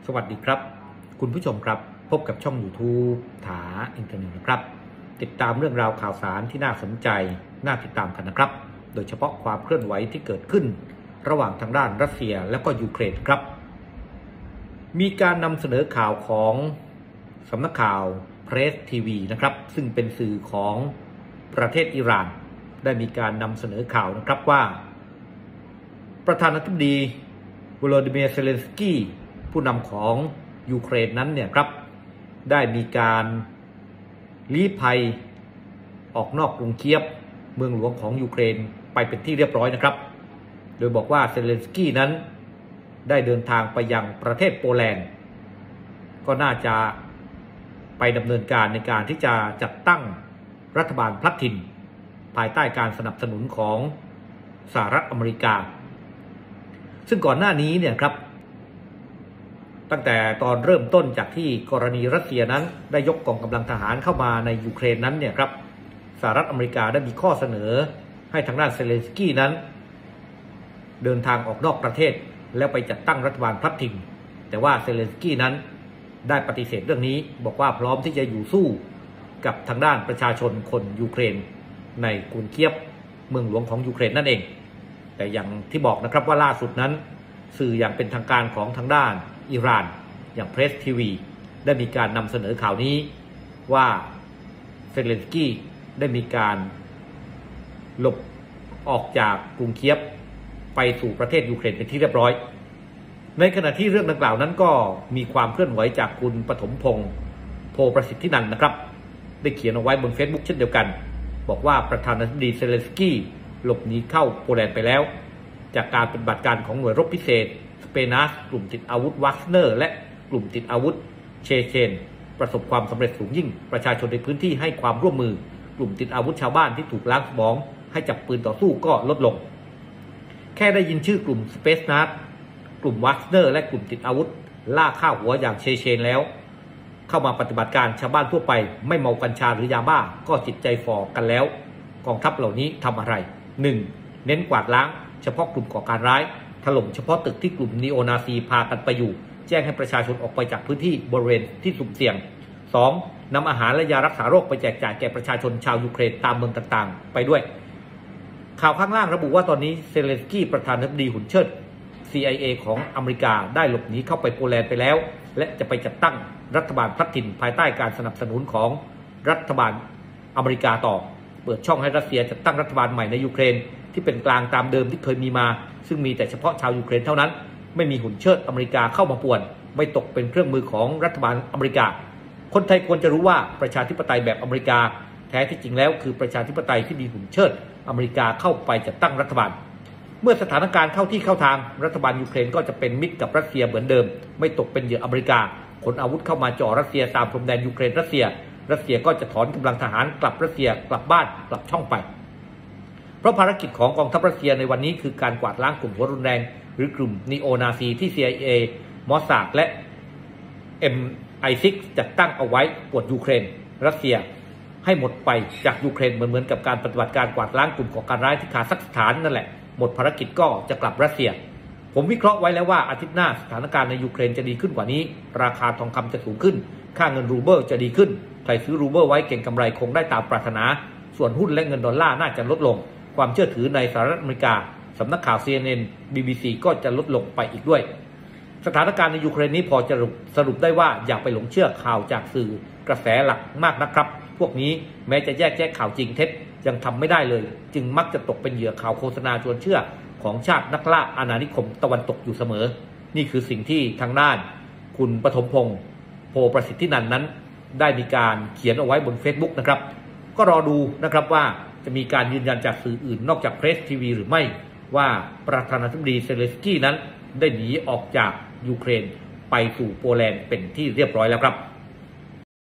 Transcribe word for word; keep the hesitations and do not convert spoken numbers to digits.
สวัสดีครับคุณผู้ชมครับพบกับช่อง YouTube ถาอินเทอร์เน็ตนะครับติดตามเรื่องราวข่าวสารที่น่าสนใจน่าติดตามกันนะครับโดยเฉพาะความเคลื่อนไหวที่เกิดขึ้นระหว่างทางด้านรัสเซียและก็ยูเครนครับมีการนำเสนอข่าวของสำนักข่าวเพรสทีวีนะครับซึ่งเป็นสื่อของประเทศอิหร่านได้มีการนำเสนอข่าวนะครับว่าประธานาธิบดีโวโลดิเมียร์ เซเลนสกี้ผู้นำของยูเครนนั้นเนี่ยครับได้มีการลี้ภัยออกนอกกรุงเคียฟเมืองหลวงของยูเครนไปเป็นที่เรียบร้อยนะครับโดยบอกว่าเซเลนสกี้นั้นได้เดินทางไปยังประเทศโปแลนด์ก็น่าจะไปดำเนินการในการที่จะจัดตั้งรัฐบาลพลัดถิ่นภายใต้การสนับสนุนของสหรัฐอเมริกาซึ่งก่อนหน้านี้เนี่ยครับตั้งแต่ตอนเริ่มต้นจากที่กรณีรัสเซียนั้นได้ยกกองกำลังทหารเข้ามาในยูเครนนั้นเนี่ยครับสหรัฐอเมริกาได้มีข้อเสนอให้ทางด้านเซเลนสกี้นั้นเดินทางออกนอกประเทศแล้วไปจัดตั้งรัฐบาลพลัดถิ่นแต่ว่าเซเลนสกี้นั้นได้ปฏิเสธเรื่องนี้บอกว่าพร้อมที่จะอยู่สู้กับทางด้านประชาชนคนยูเครนในกรุงเคียฟเมืองหลวงของยูเครนนั่นเองแต่อย่างที่บอกนะครับว่าล่าสุดนั้นสื่ออย่างเป็นทางการของทางด้านอิหร่านอย่างเพรสทีวีได้มีการนำเสนอข่าวนี้ว่าเซเลนสกี้ได้มีการหลบออกจากกรุงเคียฟไปสู่ประเทศยูเครนเป็นที่เรียบร้อยในขณะที่เรื่องดังกล่าวนั้นก็มีความเคลื่อนไหวจากคุณปฐมพงษ์โพประสิทธินันท์นะครับได้เขียนเอาไว้บน Facebook เช่นเดียวกันบอกว่าประธานาธิบดีเซเลนสกี้หลบหนีเข้าโปแลนด์ไปแล้วจากการปฏิบัติการของหน่วยรบพิเศษสเปนัสกลุ่มติดอาวุธวักเนอร์และกลุ่มติดอาวุธเชเชนประสบความสำเร็จสูงยิ่งประชาชนในพื้นที่ให้ความร่วมมือกลุ่มติดอาวุธชาวบ้านที่ถูกล้างสมองให้จับปืนต่อสู้ก็ลดลงแค่ได้ยินชื่อกลุ่มสเปนัสกลุ่มวักเนอร์และกลุ่มติดอาวุธล่าฆ่าหัวอย่างเชเชนแล้วเข้ามาปฏิบัติการชาวบ้านทั่วไปไม่เมากัญชาหรือยาบ้าก็จิตใจฝ่อกันแล้วกองทัพเหล่านี้ทำอะไร หนึ่ง เน้นกวาดล้างเฉพาะกลุ่มก่อการร้ายถล่มเฉพาะตึกที่กลุ่มนีโอนาซีพากันไปอยู่แจ้งให้ประชาชนออกไปจากพื้นที่บริเวณที่สุ่มเสี่ยง สอง นำอาหารและยารักษาโรคไปแจกจ่ายแก่ประชาชนชาวยูเครนตามเมืองต่างๆไปด้วยข่าวข้างล่างระบุว่าตอนนี้เซเลนสกี้ประธานาธิบดีหุ่นเชิด ซี ไอ เอ ของอเมริกาได้หลบหนีเข้าไปโปแลนด์ไปแล้วและจะไปจัดตั้งรัฐบาลพลัดถิ่นภายใต้การสนับสนุนของรัฐบาลอเมริกาต่อเปิดช่องให้รัสเซียจัดตั้งรัฐบาลใหม่ในยูเครนที่เป็นกลางตามเดิมที่เคยมีมาซึ่งมีแต่เฉพาะชาวยูเครนเท่านั้นไม่มีหุ่นเชิดอเมริกาเข้ามาป่วนไม่ตกเป็นเครื่องมือของรัฐบาลอเมริกาคนไทยควรจะรู้ว่าประชาธิปไตยแบบอเมริกาแท้ที่จริงแล้วคือประชาธิปไตยที่มีหุ่นเชิดอเมริกาเข้าไปจัดตั้งรัฐบาลเมื่อสถานการณ์เข้าที่เข้าทางรัฐบาลยูเครนก็จะเป็นมิตรกับรัสเซียเหมือนเดิมไม่ตกเป็นเหยื่ออเมริกาขนอาวุธเข้ามาจ่อรัสเซียตามพรมแดนยูเครนรัสเซียรัสเซียก็จะถอนกำลังทหารกลับรัสเซียกลับบ้านกลับช่องไปเพราะภารกิจของกองทัพรัสเซียในวันนี้คือการกวาดล้างกลุ่มหัวรุนแรงหรือกลุ่มนีโอนาซีที่ ซี ไอ เอ มอสซาดและ เอ็ม ไอ ซิกซ์ จัดตั้งเอาไว้ปวดยูเครนรัสเซียให้หมดไปจากยูเครนเหมือนเหมือนกับการปฏิบัติการกวาดล้างกลุ่มก่อการร้ายที่คาซัคสถานนั่นแหละหมดภารกิจก็จะกลับรัสเซียผมวิเคราะห์ไว้แล้วว่าอาทิตย์หน้าสถานการณ์ในยูเครนจะดีขึ้นกว่านี้ราคาทองคำจะสูงขึ้นค่าเงินรูเบิลจะดีขึ้นใครซื้อรูเบิลไว้เก่งกำไรคงได้ตามปรารถนาส่วนหุ้นและเงินดอลลาร์น่าจะลดลงความเชื่อถือในสหรัฐอเมริกาสำนักข่าว ซี เอ็น เอ็น บี บี ซี ก็จะลดลงไปอีกด้วยสถานการณ์ในยูเครนนี้พอจะสรุปได้ว่าอย่าไปหลงเชื่อข่าวจากสื่อกระแสหลักมากนะครับพวกนี้แม้จะแยกแยะข่าวจริงเท็จยังทำไม่ได้เลยจึงมักจะตกเป็นเหยื่อข่าวโฆษณาชวนเชื่อของชาตินักล่าอาณานิคมตะวันตกอยู่เสมอนี่คือสิ่งที่ทางด้านคุณปฐมพงษ์โพประสิทธินันท์นั้นได้มีการเขียนเอาไว้บน Facebook นะครับก็รอดูนะครับว่าจะมีการยืนยันจากสื่ออื่นนอกจากเพรสทีวีหรือไม่ว่าประธานาธิบดีเซเลนสกี้นั้นได้หนีออกจากยูเครนไปสู่โปแลนด์เป็นที่เรียบร้อยแล้วครับ